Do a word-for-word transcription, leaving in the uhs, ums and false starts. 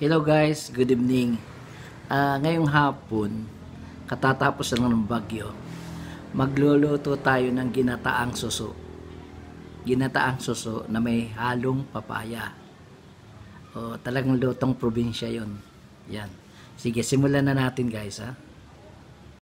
Hello guys, good evening. Uh, ngayong hapon, katatapos lang ng bagyo, magluluto tayo ng ginataang suso. Ginataang suso na may halong papaya. O, talagang lutong probinsya yon. Yan. Sige, simulan na natin guys ha.